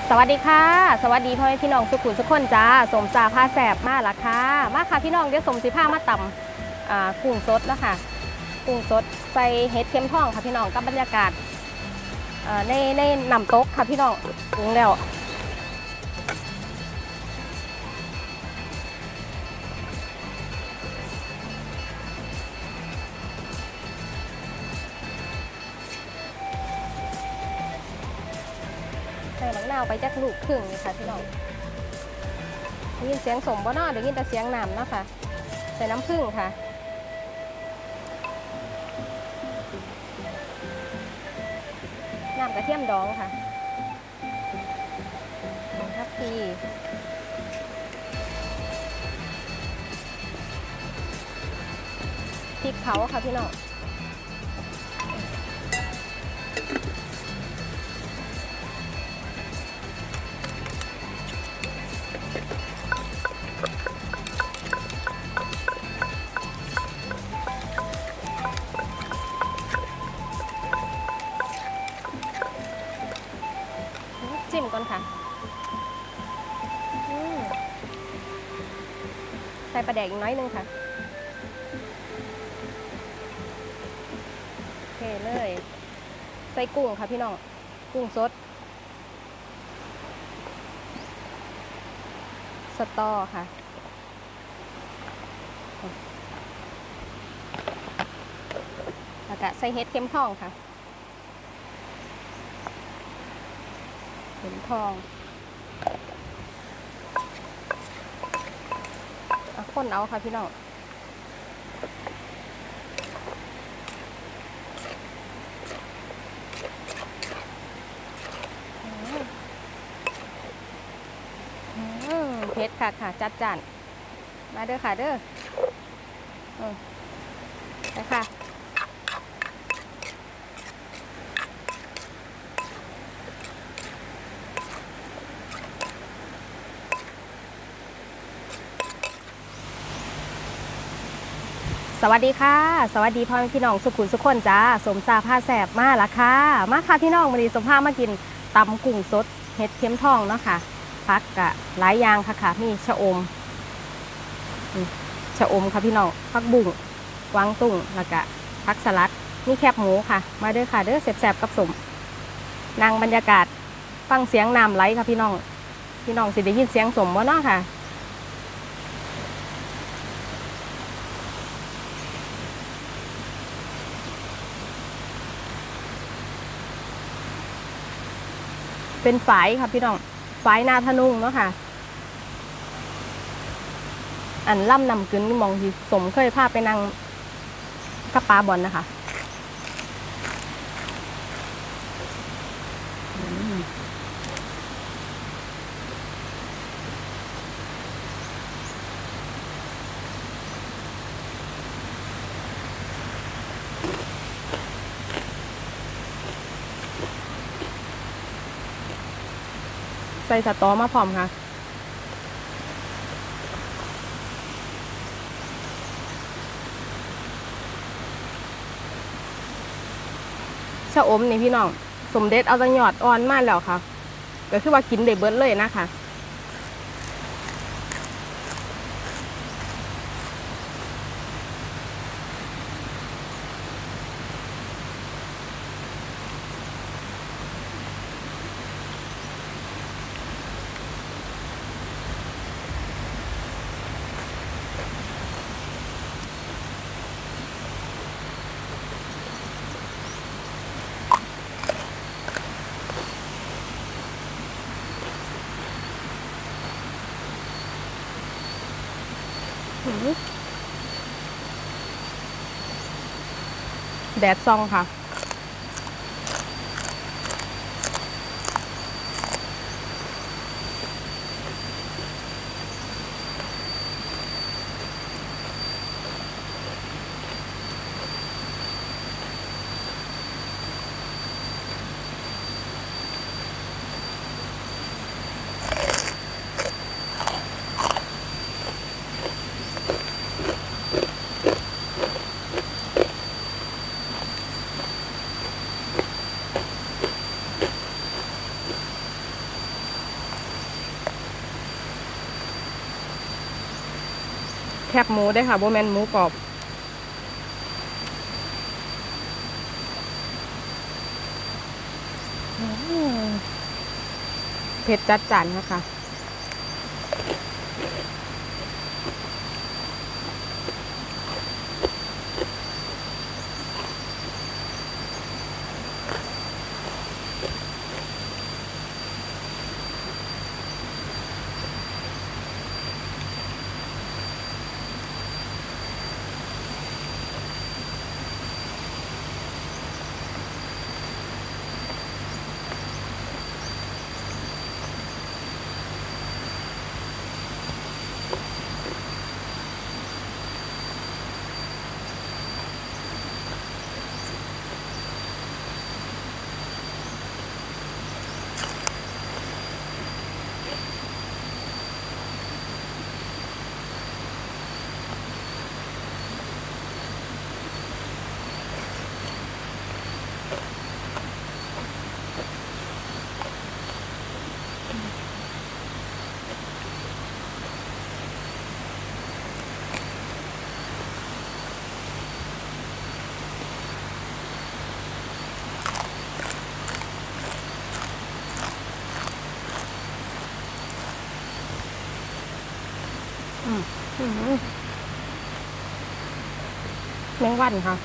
สวัสดีค่ะสวัสดีพ่อแม่พี่น้องสุขุมสุขคนจ้าสมสาผ้าแสบมาละค่ะมาค่ะพี่น้องเดี๋ยวสมสีผ้ามาต่ำกุ้งสดแล้วค่ะกุ้งสดใส่เห็ดเข็มทองค่ะพี่น้องกับบรรยากาศในน้ำตกค่ะพี่น้องปรุงแล้วใส่มะนาวไปจักลูกครึ่งนี่ค่ะพี่น้องได้ยินเสียงสมบ่เนาะได้ยินแต่เสียงน้ำเนาะค่ะใส่น้ำผึ้งค่ะน้ำกระเทียมดองค่ะทับทีพริกเผาค่ะพี่น้องจิ้มก่อนค่ะใส่ปลาแดกอีกน้อยนึงค่ะโอเคเลยใส่กุ้งค่ะพี่น้องกุ้งสดสตอค่ะแล้วก็ใส่เห็ดเข็มทองค่ะเข็มทองคนเอาค่ะพี่น้องเผ็ดค่ะจัดจานมาเด้อค่ะเด้อไปค่ะสวัสดีค่ะสวัสดีพ่อแม่พี่น้องสุขุมสุขคนจ้าสมซาผ้าแสบมาละค่ะมาค่ะพี่น้องวันนี้สมภามากินตำกุ้งสดเห็ดเข็มทองเนาะค่ะพักกะหลายอย่างค่ะมีชะอมค่ะพี่น้องผักบุ้งกวางตุ้งแล้วก็ผักสลัดนี่แคบหมูค่ะมาเด้อค่ะเด้อแสบๆกับสมนั่งบรรยากาศฟังเสียงน้ำไหลค่ะพี่น้องสิได้ยินเสียงสมว่าเนาะค่ะเป็นฝายค่ะพี่น้องฝายนาทะนุงเนาะค่ะอันล่ำนำกึนมองที่สมเคยพาไปนั่งกับปลาบอลนะคะใส่สตอมาพร้อมค่ะชะอมนี่พี่น้องสมเด็จเอาตังหยอดอ่อนมาแล้วค่ะก็คือว่ากินได้เบิดเลยนะคะแดดซองค่ะคบหมูได้ค่ะโบแมนหมูกรอบเผ็ดจัดจ้านนะคะแมงวันค่ะ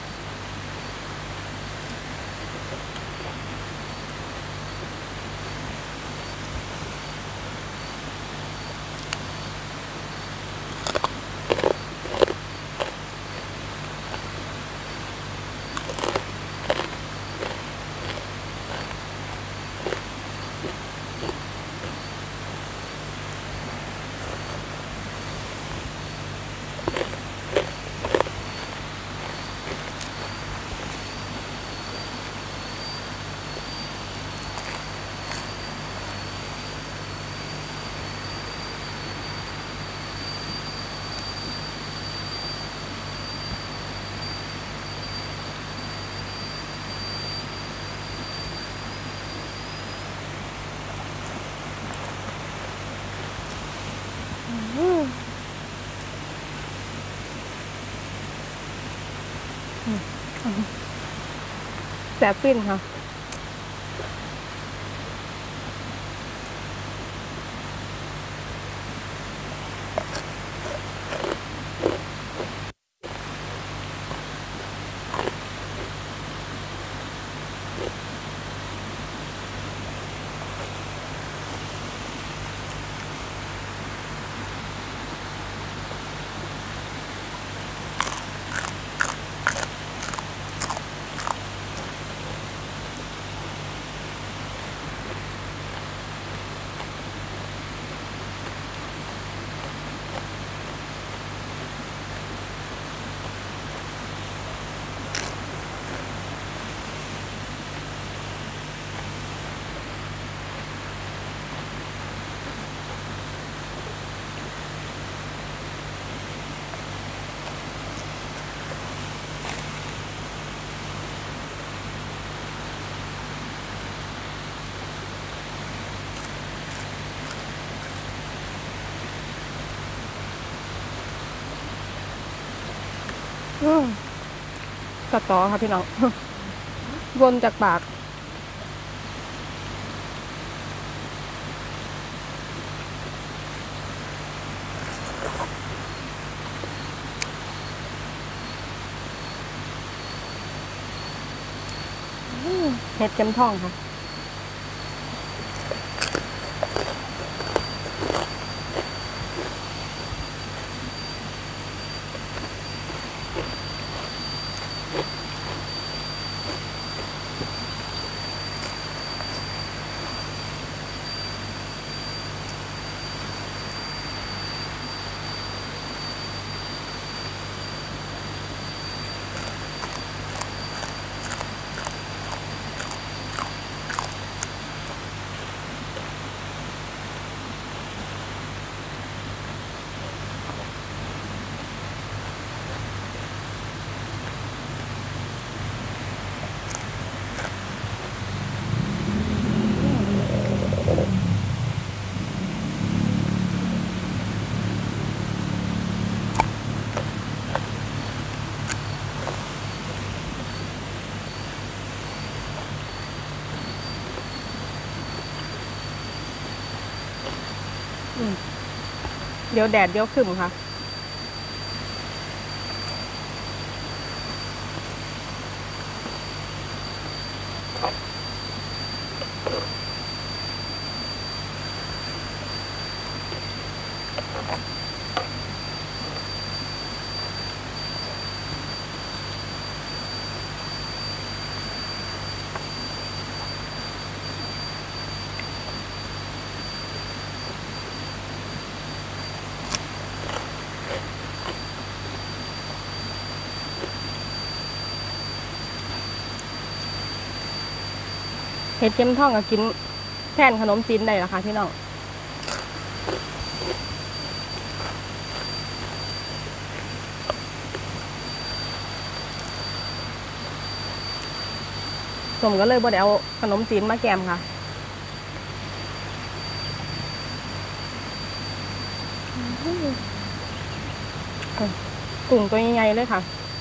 แซ่บฟินค่ะกระต่อค่ะพี่น้องวนจากปากเห็ดเข็มทองค่ะเดี๋ยวแดดเดี๋ยวขึ้นค่ะเห็ดเข็มทองก็กินแทนขนมจีนได้ละค่ะพี่น้องสมก็เลยบ่ได้เอาขนมจีนมาแกมค่ะกุ้งตัวใหญ่ๆเลยค่ะ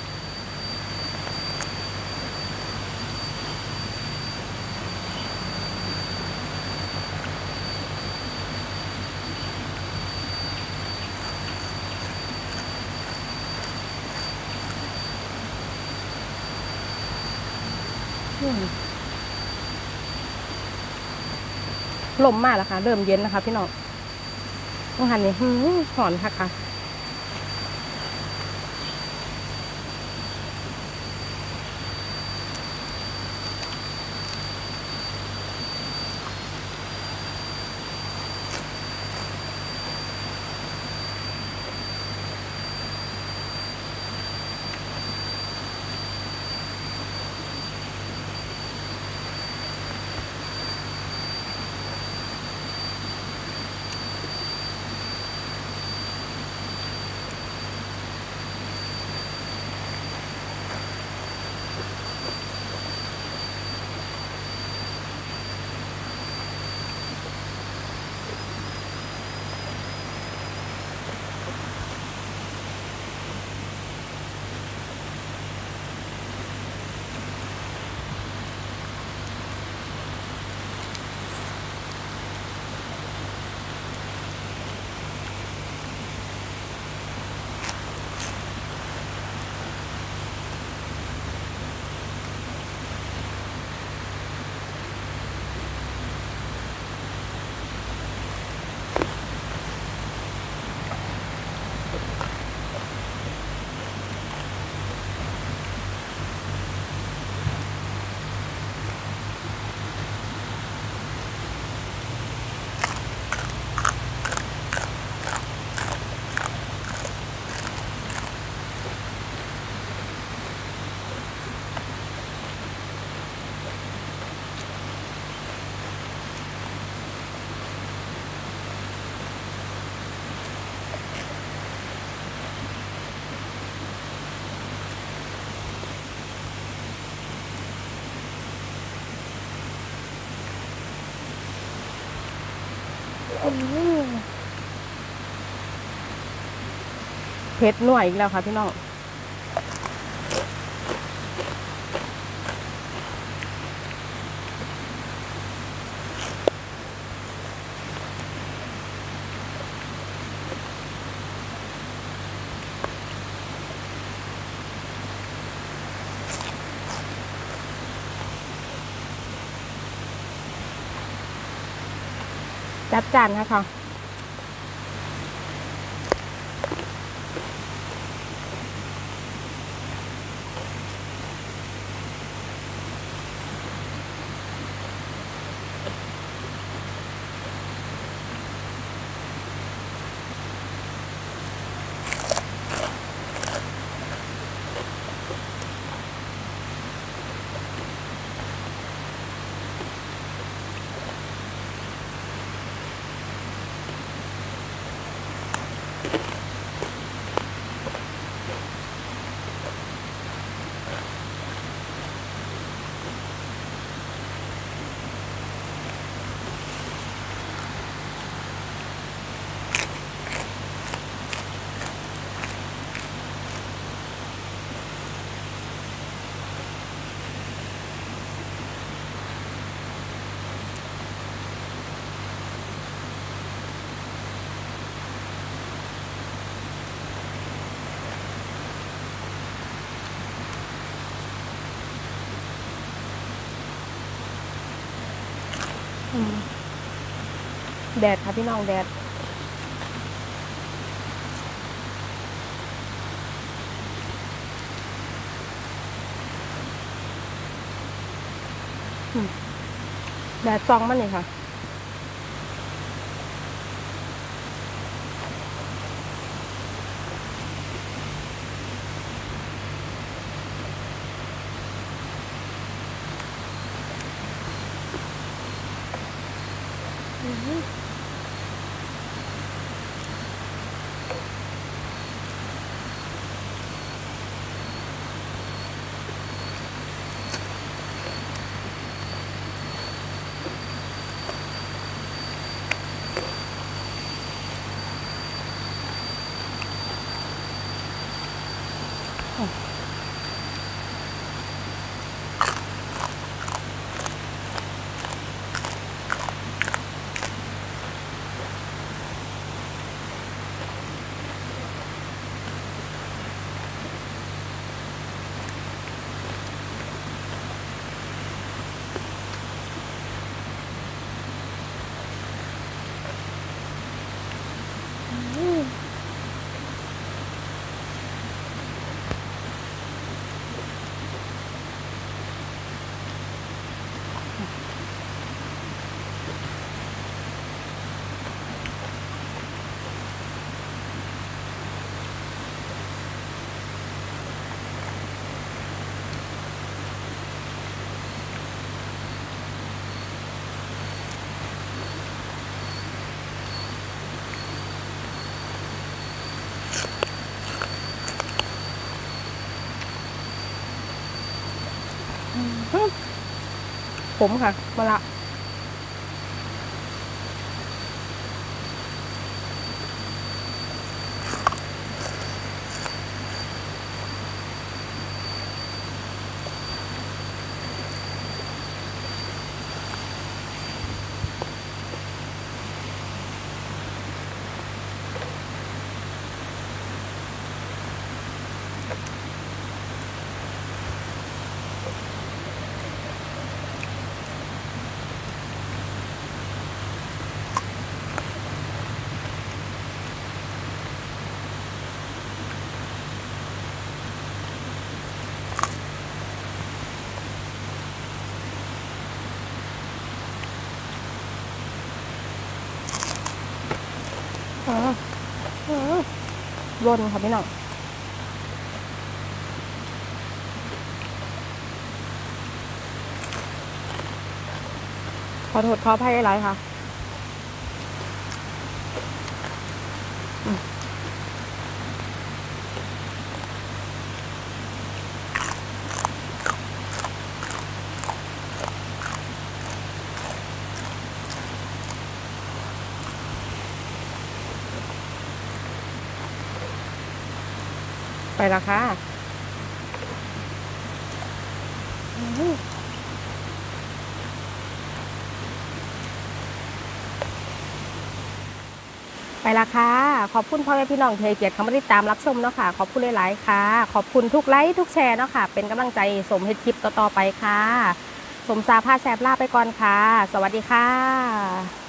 ลมมากแล้วค่ะเริ่มเย็นนะคะพี่น้องต้องหันนี่หอนค่ะค่ะเผ็ดหน่วยอีกแล้วค่ะพี่น้องจัดจานค่ะแดดค่ะพี่น้องแดดแดดซองมันนี่ค่ะผมค่ะมาละร่นค่ะพี่น้องขอโทษขออภัยหลายค่ะไปละค่ะไปละค่ะขอบคุณพ่อแม่พี่น้องที่ให้เกียรติเข้ามาติดตามรับชมเนาะค่ะขอบคุณหลายๆค่ะขอบคุณทุกไลค์ทุกแชร์เนาะค่ะเป็นกำลังใจสมเฮ็ดคลิปต่อๆไปค่ะสมสาพาแสบลาไปก่อนค่ะสวัสดีค่ะ